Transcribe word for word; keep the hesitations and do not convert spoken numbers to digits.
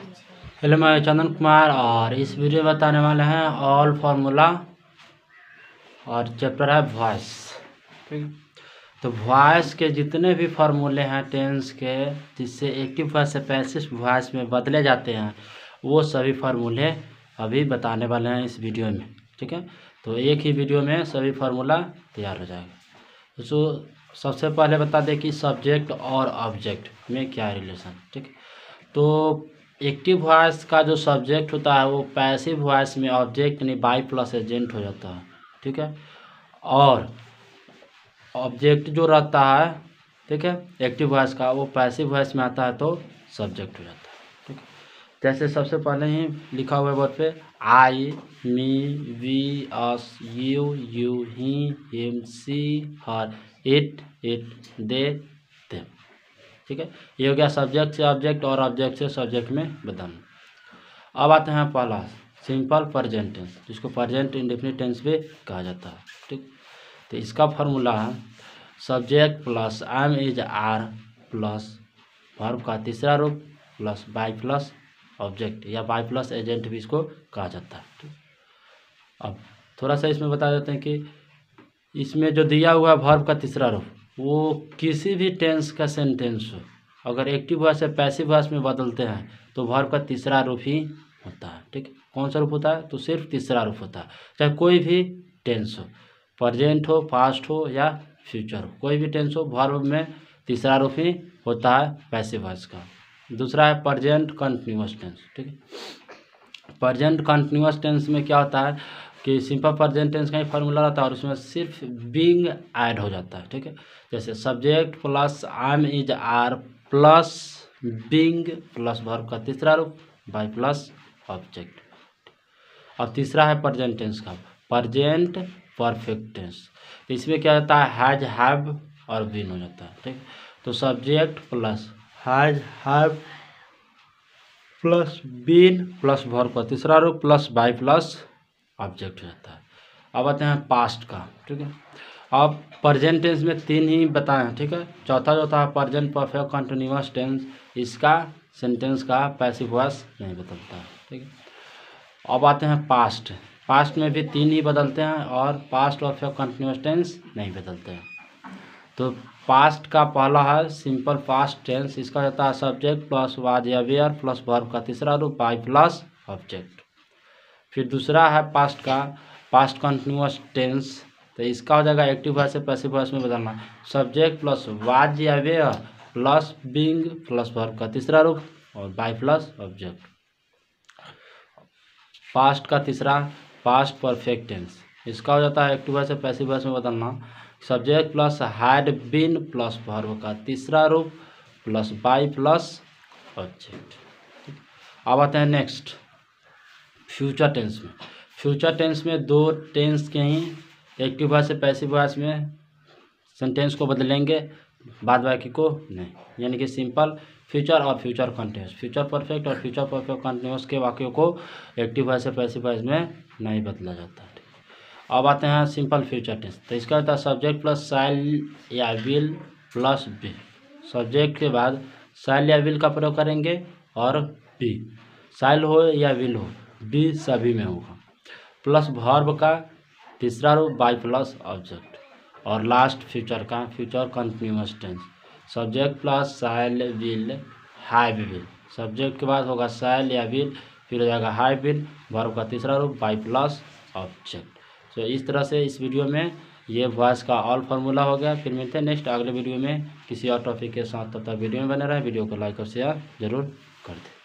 Hello, मैं चंदन कुमार और इस वीडियो में बताने वाले हैं ऑल फार्मूला और चैप्टर है वॉइस। ठीक, तो वॉइस के जितने भी फार्मूले हैं टेंस के जिससे एक्टिव वॉइस से पैसिव वॉइस में बदले जाते हैं वो सभी फार्मूले अभी बताने वाले हैं इस वीडियो में। ठीक है, तो एक ही वीडियो में सभी फार्मूला तैयार हो जाएगा। तो सबसे पहले बता दें कि सब्जेक्ट और ऑब्जेक्ट में क्या रिलेशन। ठीक, तो एक्टिव वॉइस का जो सब्जेक्ट होता है वो पैसिव वॉइस में ऑब्जेक्ट यानी बाई प्लस एजेंट हो जाता है। ठीक है, और ऑब्जेक्ट जो रहता है, ठीक है, एक्टिव वॉइस का वो पैसिव वॉइस में आता है तो सब्जेक्ट हो जाता है। ठीक है, जैसे सबसे पहले ही लिखा हुआ है बोर्ड पे I, me, we, us, you, you, he, him, she, her, it, it, they, them. ठीक है, ये हो गया सब्जेक्ट से ऑब्जेक्ट और ऑब्जेक्ट से सब्जेक्ट में बदलना। अब आते हैं पहला सिंपल प्रेजेंट टेंस, जिसको प्रेजेंट इंडेफिनिट टेंस भी कहा जाता है। ठीक, तो इसका फार्मूला है subject plus am is are plus verb का तीसरा रूप प्लस बाई प्लस ऑब्जेक्ट या बाई प्लस एजेंट भी इसको कहा जाता है। ठीक, अब थोड़ा सा इसमें बता देते हैं कि इसमें जो दिया हुआ है वर्ब का तीसरा रूप वो किसी भी टेंस का सेंटेंस हो, अगर एक्टिव वॉइस से पैसिव वॉइस में बदलते हैं तो वर्ब का तीसरा रूप ही होता है। ठीक, कौन सा रूप होता है? तो सिर्फ तीसरा रूप होता है। चाहे कोई भी टेंस हो, प्रेजेंट हो, पास्ट हो या फ्यूचर हो, कोई भी टेंस हो, वर्ब में तीसरा रूप ही होता है पैसिव वॉइस का। दूसरा है प्रेजेंट कंटिन्यूअस टेंस। ठीक है, प्रेजेंट कंटिन्यूअस टेंस में क्या होता है कि सिंपल प्रेजेंट टेंस का ही फार्मूला रहता है और उसमें सिर्फ बीइंग ऐड हो जाता है। ठीक है, जैसे subject plus am is are plus being plus verb का तीसरा रूप बाई प्लस ऑब्जेक्ट। और तीसरा है प्रेजेंट टेंस का प्रेजेंट परफेक्ट टेंस, तो इसमें क्या होता है हैज, हैव और बीन हो जाता है। ठीक, तो subject plus has, have plus been plus verb का तीसरा रूप प्लस बाई प्लस ऑब्जेक्ट हो जाता है। अब आते हैं पास्ट का। ठीक है, अब प्रेजेंट टेंस में तीन ही बताए हैं। ठीक है, चौथा जो था प्रेजेंट परफेक्ट कंटिन्यूअस टेंस, इसका सेंटेंस का पैसिव वॉइस नहीं बदलता है। ठीक है, अब आते हैं पास्ट। पास्ट में भी तीन ही बदलते हैं और पास्ट परफेक्ट कंटिन्यूअस टेंस नहीं बदलते हैं। तो पास्ट का पहला है सिंपल पास्ट टेंस, इसका होता है सब्जेक्ट प्लस वाज या वेयर प्लस वर्ब का तीसरा रूप बाई प्लस ऑब्जेक्ट। फिर दूसरा है पास्ट का पास्ट कंटिन्यूअस टेंस, तो इसका हो जाएगा एक्टिव वॉइस से पैसिव वॉइस में बदलना, सब्जेक्ट प्लस वाज या were plus being plus verb का तीसरा रूप और बाई प्लस ऑब्जेक्ट। पास्ट का तीसरा पास्ट परफेक्ट टेंस, इसका हो जाता है एक्टिव वॉइस से पैसिव वॉइस में बदलना, subject plus had been plus verb का तीसरा रूप प्लस बाई प्लस ऑब्जेक्ट। अब आते हैं नेक्स्ट फ्यूचर टेंस में। फ्यूचर टेंस में दो टेंस के ही एक्टिव वॉइस से पैसिव वॉइस में सेंटेंस को बदलेंगे, बाद बाकी को नहीं, यानी कि सिंपल फ्यूचर और फ्यूचर कंटिन्यूअस, फ्यूचर परफेक्ट और फ्यूचर परफेक्ट कंटिन्यूअस के वाक्यों को एक्टिव वॉइस से पैसिव वॉइस में नहीं बदला जाता है। अब आते हैं सिंपल फ्यूचर टेंस, तो इसका होता है सब्जेक्ट प्लस शैल या विल प्लस बी, सब्जेक्ट के बाद शैल या विल का प्रयोग करेंगे और बी, शैल हो या विल हो बी सभी में होगा, प्लस वर्ब का तीसरा रूप बाई प्लस ऑब्जेक्ट। और लास्ट फ्यूचर का future continuous tense, subject plus shall will have will, subject के बाद होगा शैल या विल, फिर हो जाएगा हैव विल, वर्ब का तीसरा रूप बाई प्लस ऑब्जेक्ट। तो इस तरह से इस वीडियो में ये वॉइस का ऑल फार्मूला हो गया। फिर मिलते हैं नेक्स्ट अगले वीडियो में किसी और टॉपिक के साथ, तब तक वीडियो में बने रहे। वीडियो को लाइक और शेयर जरूर कर दें।